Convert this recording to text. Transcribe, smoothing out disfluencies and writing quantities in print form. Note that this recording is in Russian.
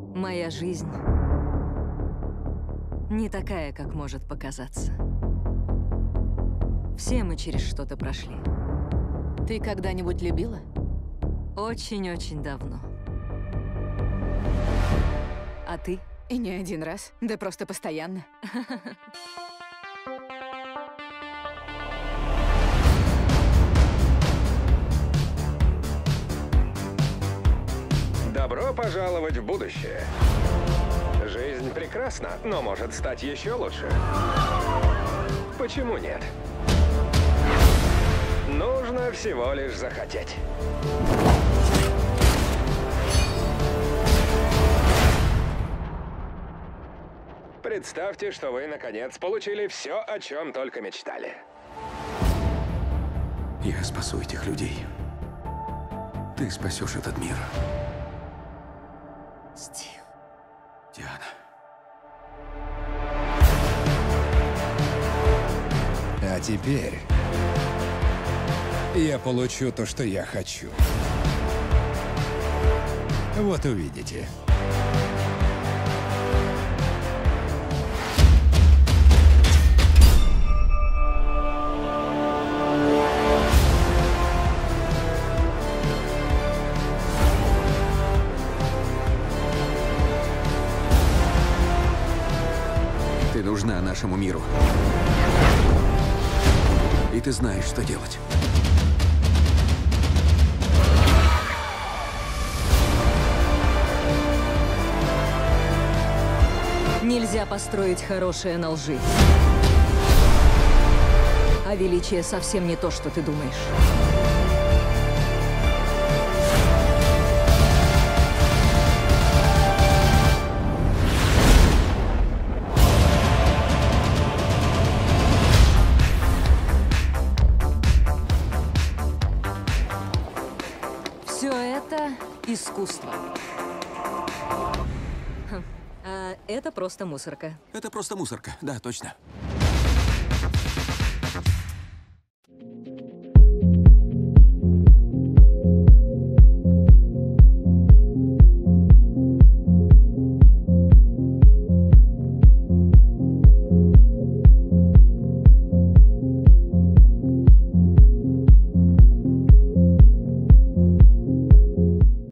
Моя жизнь не такая, как может показаться. Все мы через что-то прошли. Ты когда-нибудь любила? Очень-очень давно. А ты? И не один раз, да просто постоянно. Добро пожаловать в будущее. Жизнь прекрасна, но может стать еще лучше. Почему нет? Нужно всего лишь захотеть. Представьте, что вы, наконец, получили все, о чем только мечтали. Я спасу этих людей. Ты спасешь этот мир. Стив. Диана. А теперь я получу то, что я хочу. Вот увидите. Ты нужна нашему миру. И ты знаешь, что делать. Нельзя построить хорошее на лжи. А величие совсем не то, что ты думаешь. Все это искусство. А это просто мусорка. Это просто мусорка, да, точно.